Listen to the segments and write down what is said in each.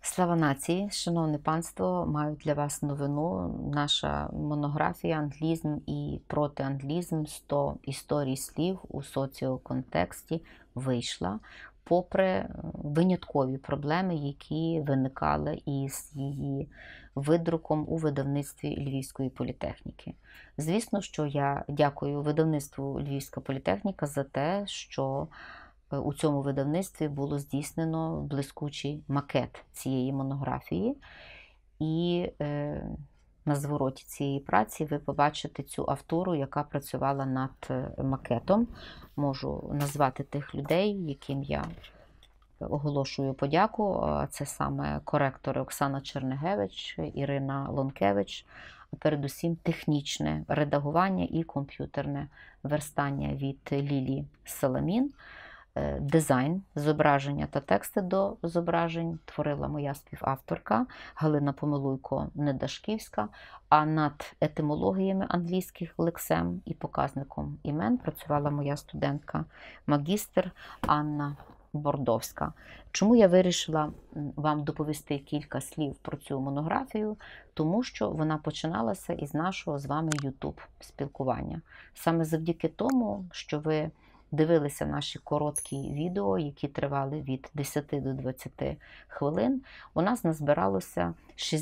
Слава нації! Шановне панство, маю для вас новину. Наша монографія «Англізм і протианглізм. 100 історій слів у соціоконтексті» вийшла, попри виняткові проблеми, які виникали із її видруком у видавництві Львівської політехніки. Звісно, що я дякую видавництву Львівська політехніка за те, що у цьому видавництві було здійснено блискучий макет цієї монографії. І на звороті цієї праці ви побачите цю автору, яка працювала над макетом. Можу назвати тих людей, яким я оголошую подяку. Це саме коректори Оксана Чернегевич, Ірина Лонкевич, а передусім технічне редагування і комп'ютерне верстання від Лілії Саламін. Дизайн, зображення та тексти до зображень творила моя співавторка Галина Помилуйко-Недашківська, а над етимологіями англійських лексем і показником імен працювала моя студентка, магістр Анна Бордовська. Чому я вирішила вам доповісти кілька слів про цю монографію? Тому що вона починалася із нашого з вами YouTube-спілкування. Саме завдяки тому, що ви дивилися наші короткі відео, які тривали від 10 до 20 хвилин, у нас назбиралося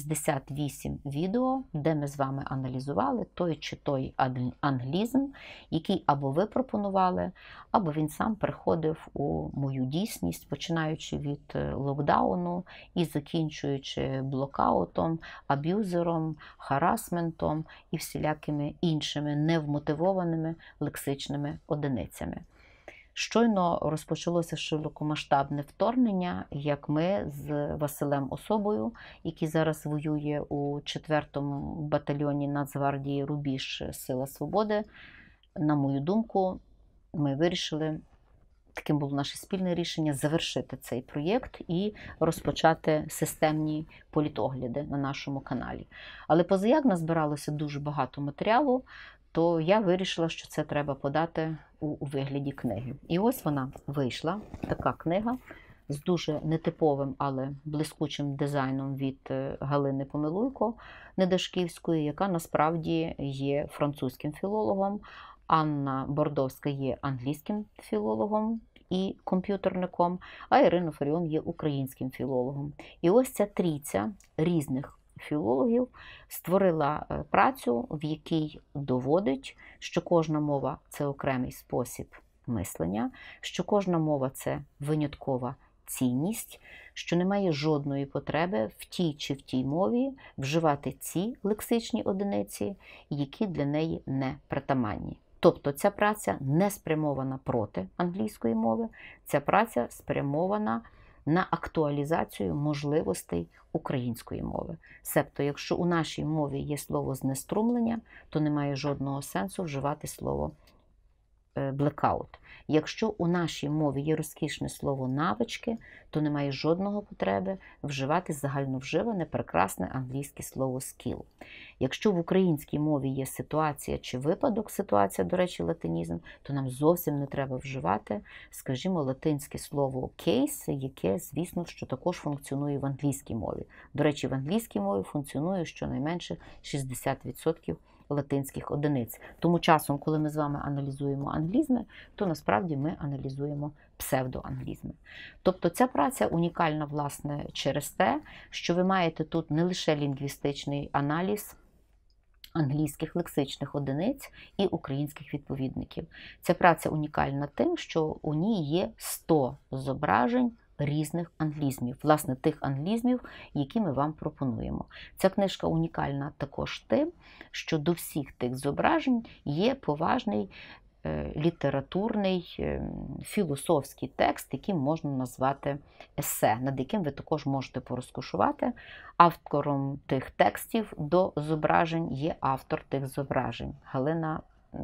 68 відео, де ми з вами аналізували той чи той англізм, який або ви пропонували, або він сам приходив у мою дійсність, починаючи від локдауну і закінчуючи блокаутом, аб'юзером, харасментом і всілякими іншими невмотивованими лексичними одиницями. Щойно розпочалося широкомасштабне вторгнення, як ми з Василем Особою, який зараз воює у 4-му батальйоні Нацгвардії «Рубіж. Сила свободи», на мою думку, ми вирішили, таким було наше спільне рішення, завершити цей проєкт і розпочати системні політогляди на нашому каналі. Але позаяк назбиралося дуже багато матеріалу, то я вирішила, що це треба подати у вигляді книги. І ось вона вийшла, така книга, з дуже нетиповим, але блискучим дизайном від Галини Помилуйко-Недашківської, яка насправді є французьким філологом, Анна Бордовська є англійським філологом і комп'ютерником, а Ірина Фаріон є українським філологом. І ось ця трійця різних філологів створила працю, в якій доводить, що кожна мова – це окремий спосіб мислення, що кожна мова – це виняткова цінність, що немає жодної потреби в тій чи в тій мові вживати ці лексичні одиниці, які для неї не притаманні. Тобто ця праця не спрямована проти англійської мови, ця праця спрямована на актуалізацію можливостей української мови. Себто, якщо у нашій мові є слово «знеструмлення», то немає жодного сенсу вживати слово «блекаут». Якщо у нашій мові є розкішне слово «навички», то немає жодного потреби вживати загальновживане, прекрасне англійське слово «skill». Якщо в українській мові є ситуація чи випадок, ситуація, до речі, латинізм, то нам зовсім не треба вживати, скажімо, латинське слово «case», яке, звісно, що також функціонує в англійській мові. До речі, в англійській мові функціонує щонайменше 60% латинських одиниць. Тому часом, коли ми з вами аналізуємо англізми, то насправді ми аналізуємо псевдоанглізми. Тобто ця праця унікальна, власне, через те, що ви маєте тут не лише лінгвістичний аналіз англійських лексичних одиниць і українських відповідників. Ця праця унікальна тим, що у ній є 100 зображень різних англізмів, власне, тих англізмів, які ми вам пропонуємо. Ця книжка унікальна також тим, що до всіх тих зображень є поважний літературний, філософський текст, який можна назвати есе, над яким ви також можете порозкошувати. Автором тих текстів до зображень є автор тих зображень – Галина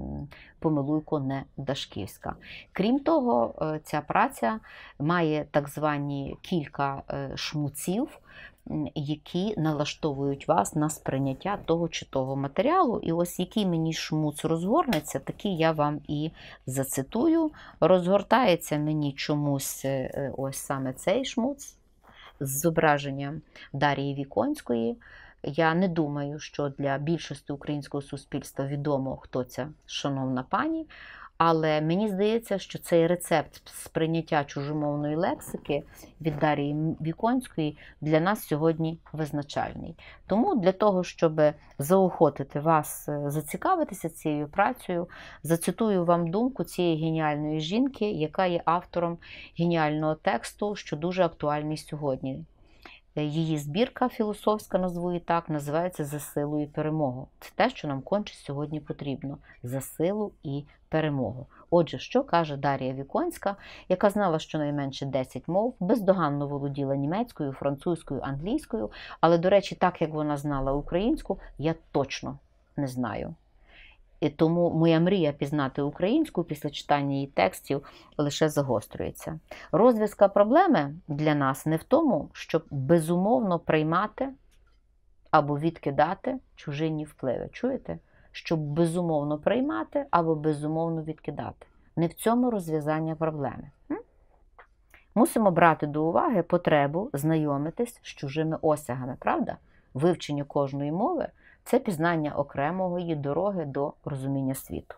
Помилуйко-Недашківська. Крім того, ця праця має так звані кілька шмуців, які налаштовують вас на сприйняття того чи того матеріалу. І ось який мені шмуц розгорнеться, такий я вам і зацитую. Розгортається мені чомусь ось саме цей шмуц. з зображенням Дарії Віконської. Я не думаю, що для більшості українського суспільства відомо, хто ця шановна пані, але мені здається, що цей рецепт сприйняття чужомовної лексики від Дарії Віконської для нас сьогодні визначальний. Тому для того, щоб заохотити вас зацікавитися цією працею, зацитую вам думку цієї геніальної жінки, яка є автором геніального тексту, що дуже актуальний сьогодні. Її збірка філософська, назву її так, називається «За силу і перемогу». Це те, що нам конче сьогодні потрібно. За силу і перемогу. Отже, що каже Дарія Віконська, яка знала щонайменше 10 мов, бездоганно володіла німецькою, французькою, англійською, але, до речі, так, як вона знала українську, я точно не знаю. І тому моя мрія пізнати українську після читання її текстів лише загострюється. Розв'язка проблеми для нас не в тому, щоб безумовно приймати або відкидати чужинні впливи. Чуєте? Щоб безумовно приймати або безумовно відкидати. Не в цьому розв'язання проблеми. Мусимо брати до уваги потребу знайомитись з чужими осягами, правда? Вивчення кожної мови – це пізнання окремого її дороги до розуміння світу.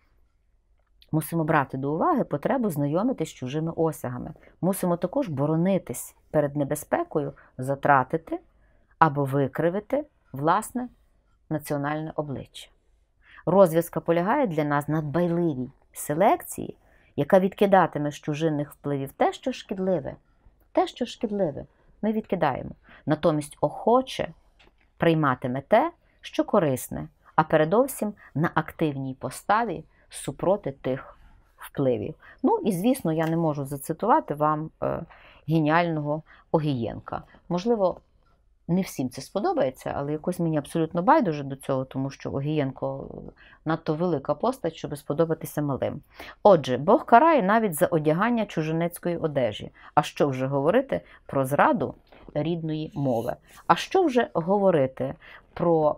Мусимо брати до уваги потребу знайомитись з чужими осягами. Мусимо також боронитись перед небезпекою затратити або викривити власне національне обличчя. Розв'язка полягає для нас на дбайливій селекції, яка відкидатиме з чужинних впливів те, що шкідливе. Те, що шкідливе, ми відкидаємо. Натомість охоче прийматиме те, що корисне, а передовсім на активній поставі супроти тих впливів. Ну і, звісно, я не можу зацитувати вам геніального Огієнка. Можливо, не всім це сподобається, але якось мені абсолютно байдуже до цього, тому що Огієнко надто велика постать, щоб сподобатися малим. Отже, Бог карає навіть за одягання чужинецької одежі. А що вже говорити про зраду рідної мови? А що вже говорити про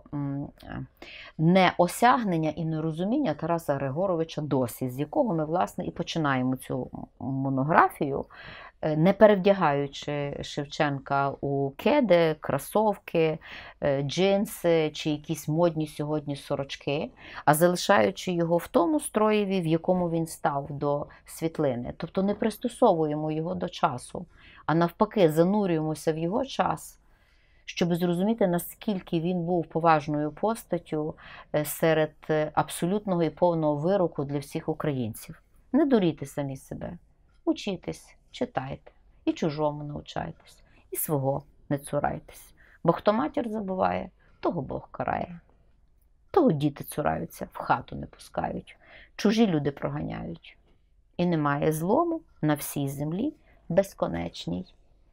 неосягнення і нерозуміння Тараса Григоровича досі, з якого ми, власне, і починаємо цю монографію, не перевдягаючи Шевченка у кеди, кросовки, джинси чи якісь модні сьогодні сорочки, а залишаючи його в тому строєві, в якому він став до світлини. Тобто не пристосовуємо його до часу, а навпаки занурюємося в його час, щоб зрозуміти, наскільки він був поважною постаттю серед абсолютного і повного вироку для всіх українців. Не дурійте самі себе, учітесь, читайте, і чужому навчайтесь, і свого не цурайтесь. Бо хто матір забуває, того Бог карає. Того діти цураються, в хату не пускають, чужі люди проганяють. І немає злому на всій землі безконечній.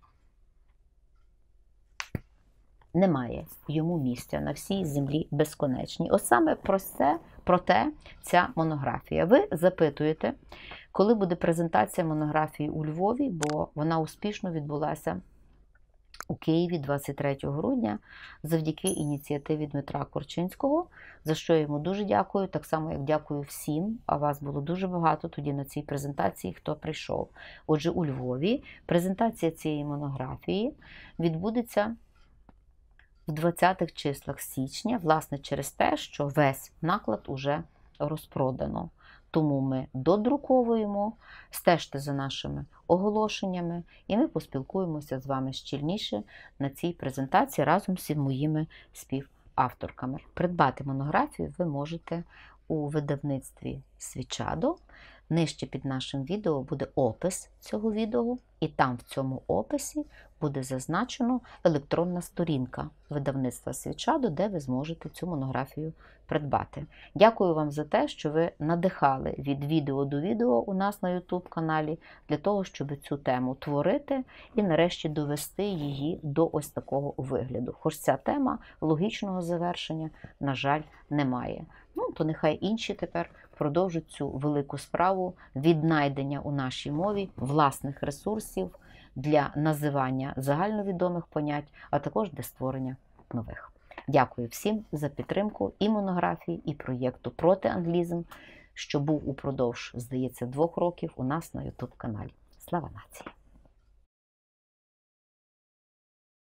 Немає йому місця на всій землі безконечній. Ось саме про те ця монографія. Ви запитуєте, коли буде презентація монографії у Львові, бо вона успішно відбулася у Києві 23 грудня завдяки ініціативі Дмитра Корчинського, за що я йому дуже дякую, так само, як дякую всім, а вас було дуже багато тоді на цій презентації, хто прийшов. Отже, у Львові презентація цієї монографії відбудеться в 20-х числах січня, власне, через те, що весь наклад уже розпродано. Тому ми додруковуємо, стежте за нашими оголошеннями, і ми поспілкуємося з вами щільніше на цій презентації разом з моїми співавторками. Придбати монографію ви можете у видавництві «Свічадо». Нижче під нашим відео буде опис цього відео, і там в цьому описі буде зазначено електронна сторінка видавництва «Свічадо», де ви зможете цю монографію придбати. Дякую вам за те, що ви надихали від відео до відео у нас на YouTube-каналі для того, щоб цю тему творити і нарешті довести її до ось такого вигляду. Хоч ця тема логічного завершення, на жаль, не має. Ну, то нехай інші тепер продовжують цю велику справу віднайдення у нашій мові власних ресурсів для називання загальновідомих понять, а також для створення нових. Дякую всім за підтримку і монографії, і проєкту «Протианглізм», що був упродовж, здається, 2 років у нас на YouTube-каналі. Слава нації!